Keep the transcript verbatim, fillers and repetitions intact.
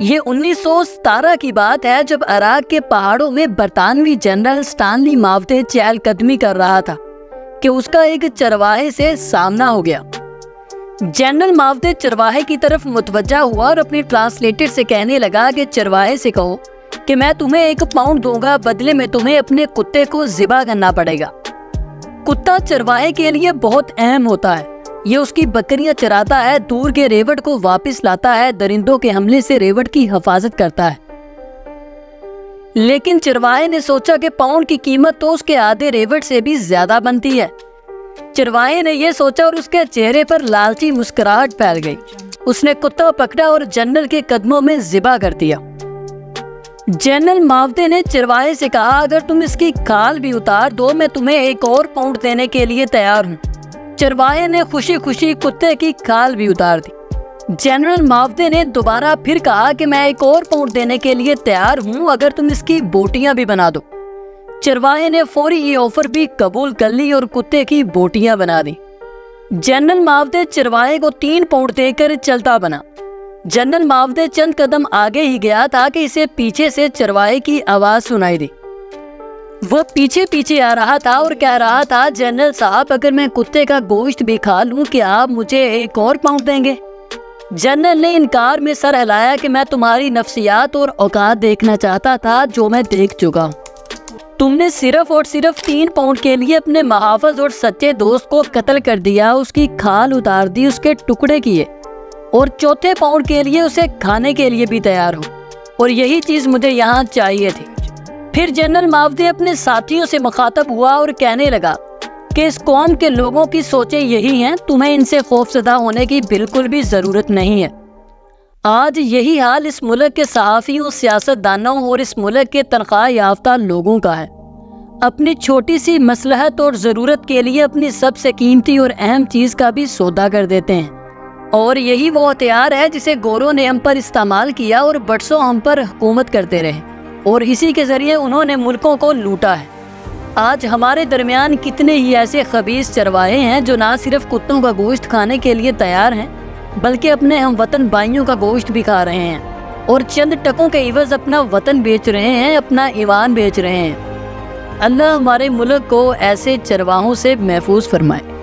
ये उन्नीस सौ सतारह की बात है जब इराक के पहाड़ों में बरतानवी जनरल स्टानली मावदे चहलकदमी कर रहा था कि उसका एक चरवाहे से सामना हो गया। जनरल मावदे चरवाहे की तरफ मुतवज्जा हुआ और अपनी ट्रांसलेटर से कहने लगा कि चरवाहे से कहो कि मैं तुम्हें एक पाउंड दूंगा, बदले में तुम्हें अपने कुत्ते को ज़िबा करना पड़ेगा। कुत्ता चरवाहे के लिए बहुत अहम होता है। ये उसकी बकरियां चराता है, दूर के रेवट को वापस लाता है, दरिंदों के हमले से रेवट की हिफाजत करता है। लेकिन चरवाहे ने सोचा कि पाउंड की कीमत तो उसके आधे रेवट से भी ज्यादा बनती है। चरवाहे ने यह सोचा और उसके चेहरे पर लालची मुस्कुराहट फैल गई। उसने कुत्ता पकड़ा और जनरल के कदमों में ज़िबा कर दिया। जनरल मावदे ने चरवाहे से कहा, अगर तुम इसकी खाल भी उतार दो, मैं तुम्हें एक और पाउंड देने के लिए तैयार हूँ। चरवाहे ने खुशी खुशी कुत्ते की खाल भी उतार दी। जनरल मावदे ने दोबारा फिर कहा कि मैं एक और पाउंड देने के लिए तैयार हूँ अगर तुम इसकी बोटियां भी बना दो। चरवाहे ने फौरी ये ऑफर भी कबूल कर ली और कुत्ते की बोटियां बना दी। जनरल मावदे चरवाहे को तीन पाउंड देकर चलता बना। जनरल मावदे चंद कदम आगे ही गया था कि इसे पीछे से चरवाहे की आवाज सुनाई दी। वह पीछे पीछे आ रहा था और कह रहा था, जनरल साहब, अगर मैं कुत्ते का गोश्त भी खा लूं, क्या आप मुझे एक और पाउंड देंगे? जनरल ने इनकार में सर हिलाया कि मैं तुम्हारी नफ्सियात और औकात देखना चाहता था, जो मैं देख चुका हूँ। तुमने सिर्फ और सिर्फ तीन पाउंड के लिए अपने महाफज और सच्चे दोस्त को कत्ल कर दिया, उसकी खाल उतार दी, उसके टुकड़े किए और चौथे पाउंड के लिए उसे खाने के लिए भी तैयार हो, और यही चीज़ मुझे यहाँ चाहिए थी। फिर जनरल मावदे अपने साथियों से मुखातब हुआ और कहने लगा कि इस कौम के लोगों की सोचें यही हैं, तुम्हें इनसे खौफजदा होने की बिल्कुल भी ज़रूरत नहीं है। आज यही हाल इस मुल्क के सहाफ़ियों, सियासतदानों और इस मुल्क के तनख्वाह याफ्ता लोगों का है। अपनी छोटी सी मसलहत और ज़रूरत के लिए अपनी सबसे कीमती और अहम चीज़ का भी सौदा कर देते हैं, और यही वो हथियार है जिसे गोरों ने हम पर इस्तेमाल किया और बरसों हम पर हुकूमत करते रहे, और इसी के ज़रिए उन्होंने मुल्कों को लूटा है। आज हमारे दरमियान कितने ही ऐसे खबीस चरवाहे हैं जो ना सिर्फ कुत्तों का गोश्त खाने के लिए तैयार हैं, बल्कि अपने हम वतन भाइयों का गोश्त भी खा रहे हैं, और चंद टकों के इवज़ अपना वतन बेच रहे हैं, अपना ईमान बेच रहे हैं। अल्लाह हमारे मुल्क को ऐसे चरवाहों से महफूज फरमाए।